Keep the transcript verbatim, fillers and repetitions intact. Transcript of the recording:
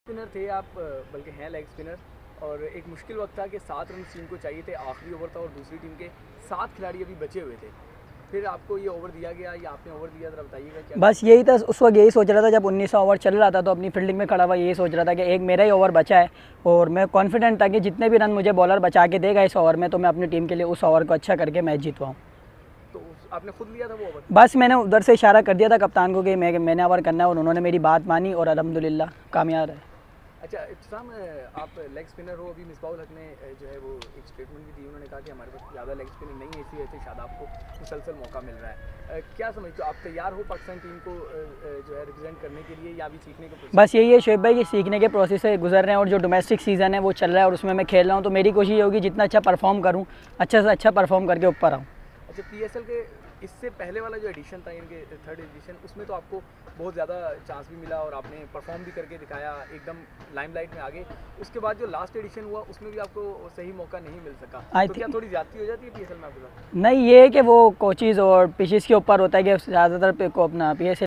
Spinner थे आप, बल्कि हैं लेग स्पिनर, और एक मुश्किल वक्त था कि सात रन टीम को चाहिए थे, आखिरी ओवर था और दूसरी टीम के सात खिलाड़ी अभी बचे हुए थे। फिर आपको ये ओवर दिया गया या आपने ओवर दिया, जरा बताइएगा क्या? बस यही था, उस वक्त यही सोच रहा था जब उन्नीस सौ ओवर चल रहा था, तो अपनी फील्डिंग में खड़ा हुआ यही सोच रहा था कि एक मेरा ही ओवर बचा है और मैं कॉन्फिडेंट था कि जितने भी रन मुझे बॉलर बचा के देगा इस ओवर में, तो मैं अपनी टीम के लिए उस ओवर को अच्छा करके मैच जीतवाऊँ। तो आपने खुद लिया था वो ओवर? बस मैंने उधर से इशारा कर दिया था कप्तान को कि मैं मैंने ओवर करना है और उन्होंने मेरी बात मानी और अल्हम्दुलिल्लाह कामयाब है। अच्छा इब्तिसाम, आप लेग स्पिनर हो, अभी मिसबाहुल हक ने जो है वो एक स्टेटमेंट भी दी, उन्होंने कहा कि हमारे पास ज़्यादा लेग स्पिनर नहीं है, इसी वजह से शायद आपको मुसलसल मौका मिल रहा है। क्या समझते हो, आप तैयार हो पाकिस्तान टीम को जो है रिप्रेजेंट करने के लिए, या अभी सीखने के? बस यही है शोएब भाई कि सीखने के प्रोसेस से गुजर रहे हैं और जो डोमेस्टिक सीज़न है वो चल रहा है और उसमें मैं खेल रहा हूँ, तो मेरी कोशिश ये होगी जितना अच्छा परफॉर्म करूँ, अच्छा से अच्छा परफॉर्म करके ऊपर आऊँ। अच्छा, पी एस एल के इससे पहले वाला जो एडिशन था, इनके थर्ड एडिशन, उसमें तो आपको बहुत ज़्यादा चांस भी मिला और आपने परफॉर्म भी करके दिखाया, एकदम लाइमलाइट में आगे। उसके बाद जो लास्ट एडिशन हुआ उसमें भी आपको सही मौका नहीं मिल सका, तो क्या थोड़ी ज़्यादती हो जाती है पी एस एल में आपके साथ? नहीं, ये है कि वो कोचेज़ और पिचेस के ऊपर होता है कि ज़्यादातर को अपना पी एस एल